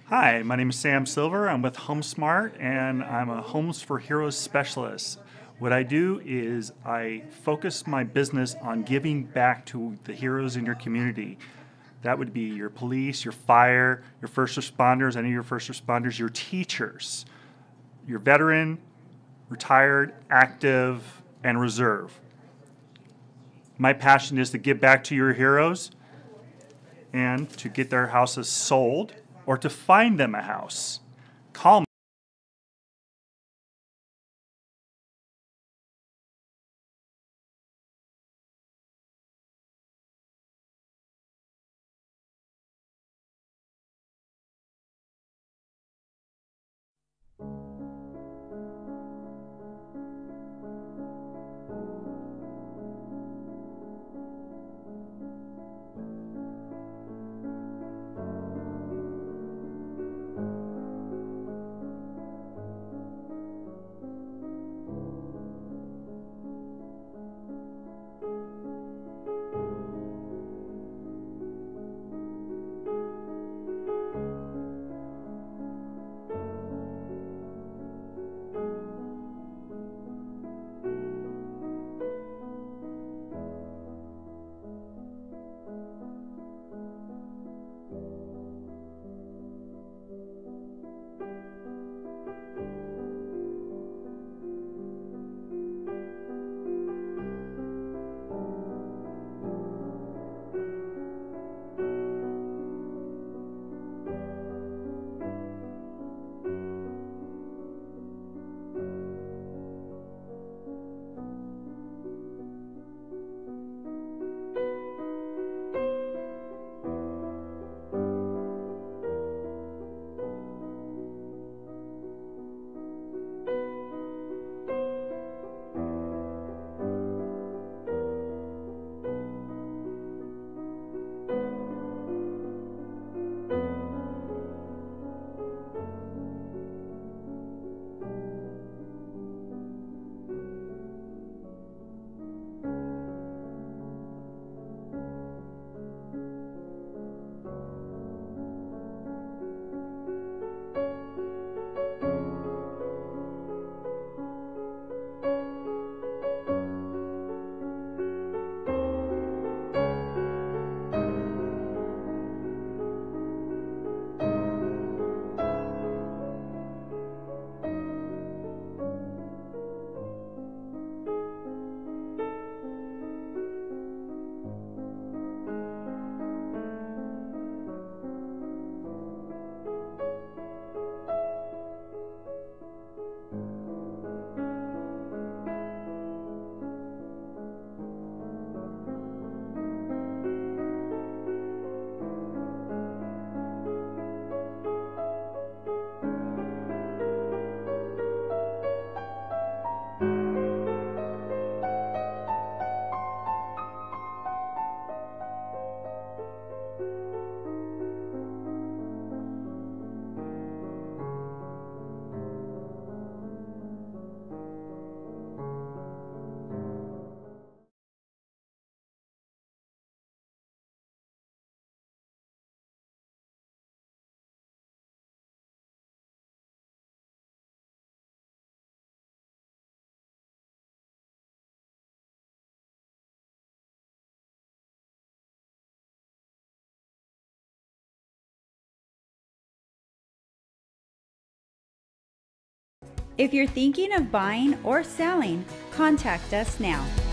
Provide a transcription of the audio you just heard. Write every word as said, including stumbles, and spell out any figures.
Hi, my name is Sam Silver. I'm with HomeSmart and I'm a Homes for Heroes specialist. What I do is I focus my business on giving back to the heroes in your community. That would be your police, your fire, your first responders, any of your first responders, your teachers, your veteran, retired, active, and reserve. My passion is to give back to your heroes and to get their houses sold or to find them a house. Call me. If you're thinking of buying or selling, contact us now.